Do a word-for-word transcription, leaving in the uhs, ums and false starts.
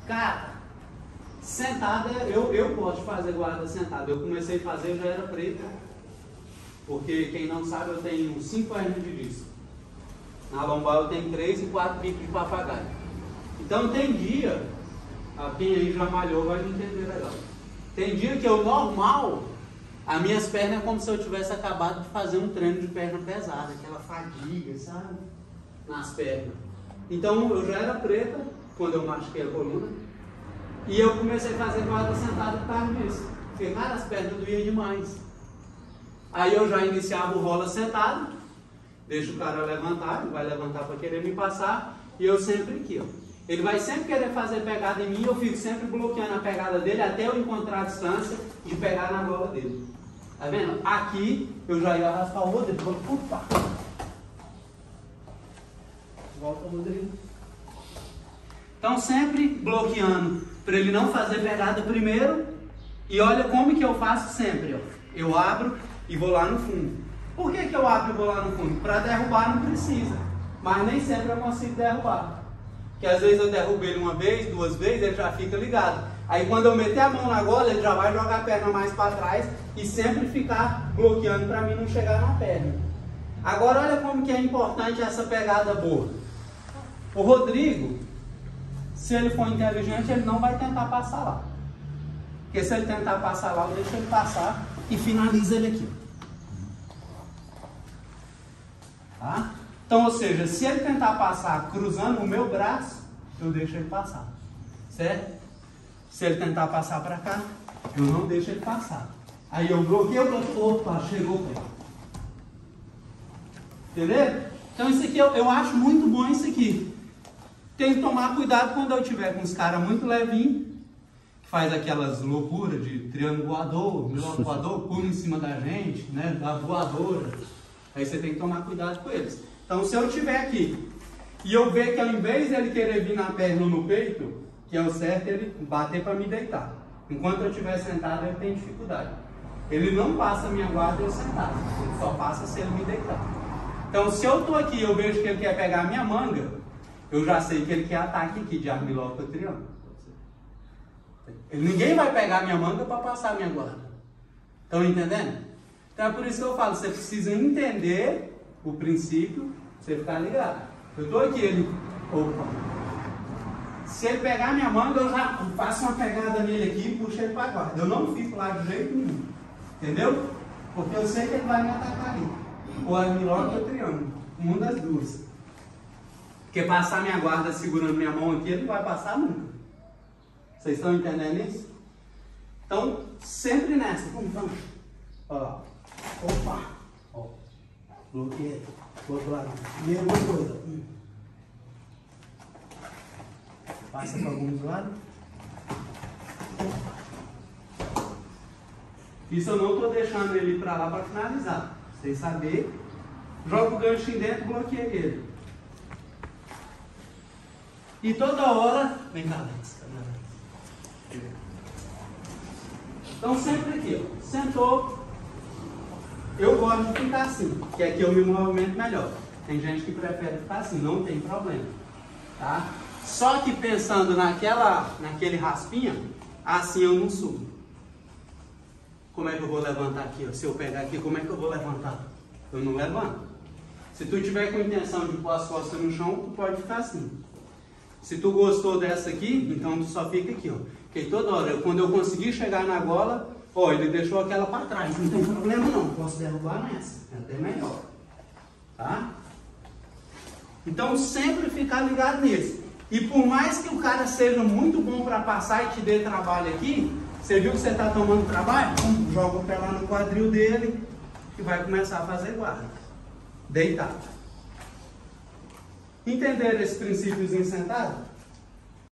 Cara, sentada, eu, eu posso fazer guarda sentada. Eu comecei a fazer, eu já era preta. Porque, quem não sabe, eu tenho cinco hernias de disco. Na lombar eu tenho três e quatro bicos de papagaio. Então tem dia, quem aí já malhou vai entender legal. Tem dia que eu normal, as minhas pernas é como se eu tivesse acabado de fazer um treino de perna pesada, aquela fadiga, sabe? Nas pernas. Então eu já era preta quando eu machuquei a coluna. E eu comecei a fazer guarda sentada por causa disso. Porque, cara, as pernas doíam demais. Aí eu já iniciava o rola sentado, deixo o cara levantar, ele vai levantar para querer me passar, e eu sempre aqui, ó. Ele vai sempre querer fazer pegada em mim, eu fico sempre bloqueando a pegada dele até eu encontrar a distância de pegar na gola dele. Tá vendo? Aqui eu já ia arrastar o Rodrigo. Opa! Volta, Rodrigo. Então sempre bloqueando para ele não fazer pegada primeiro. E olha como que eu faço sempre, ó. Eu abro e vou lá no fundo. Por que que eu abro e vou lá no fundo? Para derrubar não precisa, mas nem sempre eu consigo derrubar. Porque às vezes eu derrubo ele uma vez, duas vezes, ele já fica ligado. Aí quando eu meter a mão na gola, ele já vai jogar a perna mais para trás e sempre ficar bloqueando para mim não chegar na perna. Agora olha como que é importante essa pegada boa. O Rodrigo, se ele for inteligente, ele não vai tentar passar lá. Porque se ele tentar passar lá, eu deixo ele passar e finaliza ele aqui. Tá? Então, ou seja, se ele tentar passar cruzando o meu braço, eu deixo ele passar. Certo? Se ele tentar passar para cá, eu não deixo ele passar. Aí eu bloqueio, bloqueio, opa, chegou bem. Entendeu? Então isso aqui eu, eu acho muito bom isso aqui. Tem que tomar cuidado quando eu tiver com os caras muito levinhos, que faz aquelas loucuras de triângulo voador, milagre voador, pula em cima da gente, né? Da voadora. Aí você tem que tomar cuidado com eles. Então se eu estiver aqui e eu ver que ao invés de ele querer vir na perna ou no peito, que é o certo, ele bater para me deitar. Enquanto eu estiver sentado, ele tem dificuldade. Ele não passa a minha guarda eu sentado. Ele só passa se ele me deitar. Então se eu estou aqui e eu vejo que ele quer pegar a minha manga, eu já sei que ele quer ataque aqui de armilócopa triângulo. Ele, ninguém vai pegar a minha manga para passar a minha guarda. Estão entendendo? Então é por isso que eu falo, você precisa entender o princípio, você ficar ligado. Eu estou aqui, ele... Opa! Se ele pegar a minha manga, eu já faço uma pegada nele aqui e puxo ele para a guarda. Eu não fico lá de jeito nenhum. Entendeu? Porque eu sei que ele vai me atacar ali. Ou armilócopa ou triângulo. Uma das duas. Porque passar minha guarda segurando minha mão aqui, ele não vai passar nunca. Vocês estão entendendo isso? Então, sempre nessa. Vamos, vamos. Ó. Opa. Ó. Bloqueei. Do outro lado. Mesma coisa. Hum. Passa para alguns lados. Isso eu não estou deixando ele ir para lá para finalizar. Vocês saberem. Joga o gancho em dentro e bloqueia ele. E toda hora... Vem cá, Alex. Então sempre aqui, ó. Sentou. Eu gosto de ficar assim, que aqui eu me movimento melhor. Tem gente que prefere ficar assim, não tem problema. Tá? Só que pensando naquela, naquele raspinha, assim eu não subo. Como é que eu vou levantar aqui? Ó? Se eu pegar aqui, como é que eu vou levantar? Eu não levanto. Se tu tiver com intenção de pôr as costas no chão, tu pode ficar assim. Se tu gostou dessa aqui, então tu só fica aqui, ó. Porque toda hora, eu, quando eu conseguir chegar na gola, ó, ele deixou aquela para trás. Não tem problema não, posso derrubar nessa. É até melhor. Tá? Então sempre ficar ligado nisso. E por mais que o cara seja muito bom para passar e te dê trabalho aqui, você viu que você está tomando trabalho? Então, joga o pé lá no quadril dele e vai começar a fazer guarda. Deitado. Entenderam esse princípiozinho sentado?